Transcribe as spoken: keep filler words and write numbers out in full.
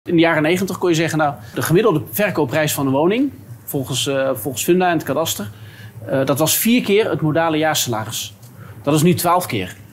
In de jaren negentig kon je zeggen, nou, de gemiddelde verkoopprijs van een woning, volgens, uh, volgens Funda en het kadaster, uh, dat was vier keer het modale jaarsalaris. Dat is nu twaalf keer.